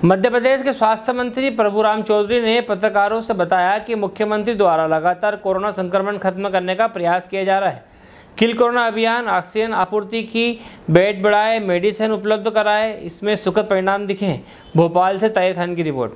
मध्य प्रदेश के स्वास्थ्य मंत्री प्रभुराम चौधरी ने पत्रकारों से बताया कि मुख्यमंत्री द्वारा लगातार कोरोना संक्रमण खत्म करने का प्रयास किया जा रहा है। किल कोरोना अभियान, ऑक्सीजन आपूर्ति की, बेड बढ़ाए, मेडिसिन उपलब्ध कराए, इसमें सुखद परिणाम दिखे हैं। भोपाल से ताहिर खान की रिपोर्ट।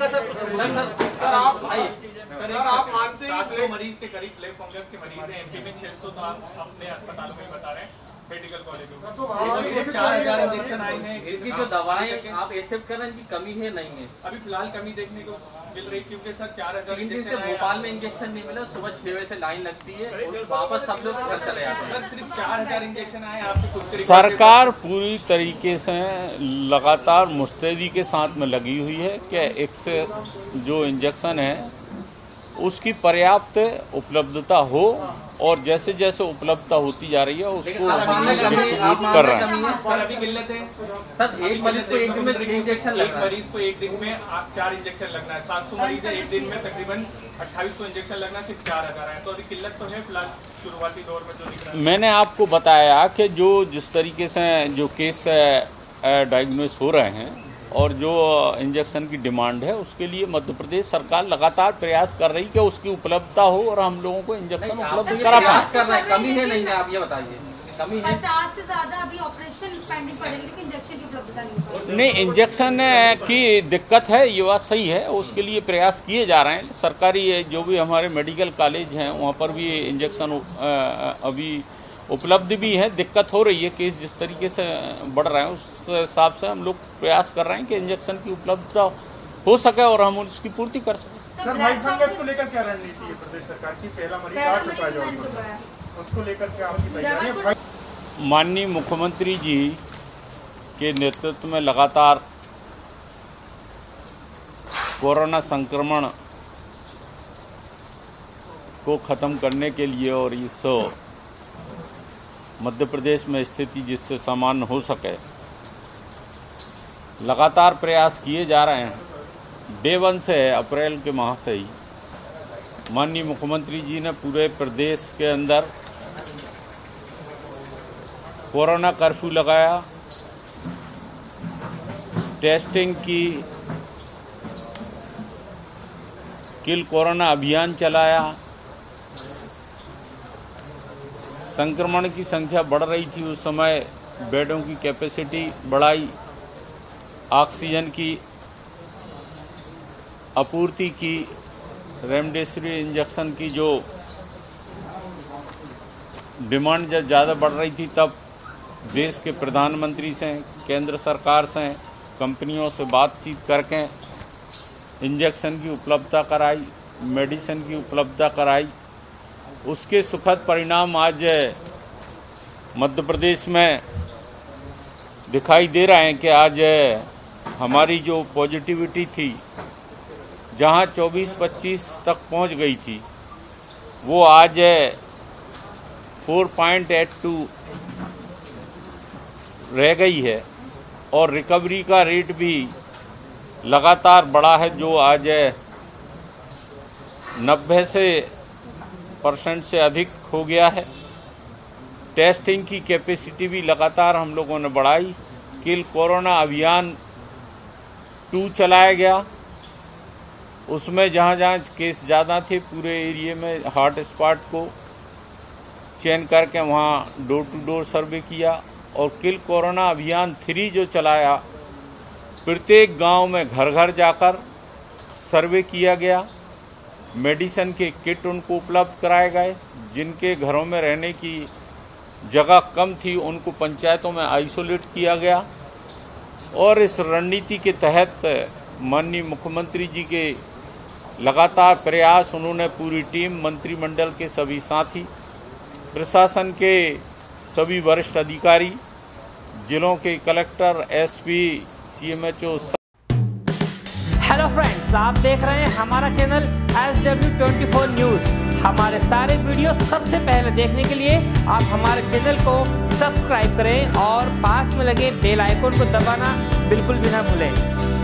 आप मानते हैं 700 मरीज के करीब प्लेग फंगस के मरीज हैं एमपी में, 600 तो आप अपने अस्पतालों में बता रहे हैं, मेडिकल कॉलेज में तो 4000 इंजेक्शन आए हैं। इनकी जो दवाएं आप एक्सेप्ट कर रहे हैं, इनकी कमी है नहीं है? अभी फिलहाल कमी देखने को मिल रही, क्योंकि सर 4000 दिन से भोपाल में इंजेक्शन नहीं मिला। सुबह 6 बजे से लाइन लगती है और वापस सब लोग घर चले जाते हैं। सर सिर्फ 4000 इंजेक्शन आए आपके खुद से? सरकार पूरी तरीके से लगातार मुस्तैदी के साथ में लगी हुई है कि एक से जो इंजेक्शन है उसकी पर्याप्त उपलब्धता हो, और जैसे जैसे उपलब्धता होती जा रही है उसको डिस्ट्रीब्यूट कर रहे हैं। सर अभी किल्लत है सर, एक मरीज को एक दिन में 6 इंजेक्शन लगना है। मरीज को एक दिन में 4 इंजेक्शन लगना है। 700 मरीज है, एक दिन में तकरीबन 2800 इंजेक्शन लगना, सिर्फ 4000 है। तो अभी किल्लत तो है फिलहाल शुरुआती दौर में जो दिख रहा है। मैंने आपको बताया कि जो जिस तरीके से जो केस डायग्नोस हो रहे हैं और जो इंजेक्शन की डिमांड है, उसके लिए मध्य प्रदेश सरकार लगातार प्रयास कर रही है कि उसकी उपलब्धता हो और हम लोगों को इंजेक्शन उपलब्ध करा पाए। कमी है नहीं है? आप ये बताइए, कमी है? 50 से ज्यादा अभी ऑपरेशन पेंडिंग पड़ेगी, लेकिन इंजेक्शन की उपलब्धता नहीं। नहीं, इंजेक्शन की दिक्कत है, ये बात सही है। उसके लिए प्रयास किए जा रहे हैं। सरकारी जो भी हमारे मेडिकल कॉलेज हैं वहाँ पर भी इंजेक्शन अभी उपलब्ध भी है। दिक्कत हो रही है, केस जिस तरीके से बढ़ रहे हैं उस हिसाब से हम लोग प्रयास कर रहे हैं कि इंजेक्शन की उपलब्धता हो सके और हम उसकी पूर्ति कर सकें। सर व्हाइट फंगस को लेकर क्या रणनीति है प्रदेश सरकार की? पहला मरीज आ चुका है, उसको लेकर क्या आपकी तैयारी है? माननीय मुख्यमंत्री जी के नेतृत्व में लगातार कोरोना संक्रमण को खत्म करने के लिए और इस मध्य प्रदेश में स्थिति जिससे सामान्य हो सके लगातार प्रयास किए जा रहे हैं। डे 1 से, अप्रैल के माह से ही माननीय मुख्यमंत्री जी ने पूरे प्रदेश के अंदर कोरोना कर्फ्यू लगाया, टेस्टिंग की, किल कोरोना अभियान चलाया। संक्रमण की संख्या बढ़ रही थी, उस समय बेडों की कैपेसिटी बढ़ाई, ऑक्सीजन की आपूर्ति की, रेमडेसिविर इंजेक्शन की जो डिमांड जब ज़्यादा बढ़ रही थी तब देश के प्रधानमंत्री से, केंद्र सरकार से, कंपनियों से बातचीत करके इंजेक्शन की उपलब्धता कराई, मेडिसिन की उपलब्धता कराई। उसके सुखद परिणाम आज मध्य प्रदेश में दिखाई दे रहे हैं कि आज हमारी जो पॉजिटिविटी थी, जहां 24-25 तक पहुंच गई थी, वो आज 4.82 रह गई है, और रिकवरी का रेट भी लगातार बढ़ा है, जो आज 90% से अधिक हो गया है। टेस्टिंग की कैपेसिटी भी लगातार हम लोगों ने बढ़ाई। किल कोरोना अभियान 2 चलाया गया, उसमें जहाँ जहाँ केस ज़्यादा थे पूरे एरिया में हॉट स्पॉट को चयन करके वहाँ डोर टू डोर सर्वे किया। और किल कोरोना अभियान 3 जो चलाया, प्रत्येक गांव में घर घर जाकर सर्वे किया गया, मेडिसिन के किट उनको उपलब्ध कराए गए। जिनके घरों में रहने की जगह कम थी उनको पंचायतों में आइसोलेट किया गया। और इस रणनीति के तहत माननीय मुख्यमंत्री जी के लगातार प्रयास, उन्होंने पूरी टीम, मंत्रिमंडल के सभी साथी, प्रशासन के सभी वरिष्ठ अधिकारी, जिलों के collector, SP, CMHO. Hello friends, आप देख रहे हैं हमारा चैनल SW24 न्यूज़। हमारे सारे वीडियो सबसे पहले देखने के लिए आप हमारे चैनल को सब्सक्राइब करें और पास में लगे बेल आइकन को दबाना बिल्कुल भी ना भूलें।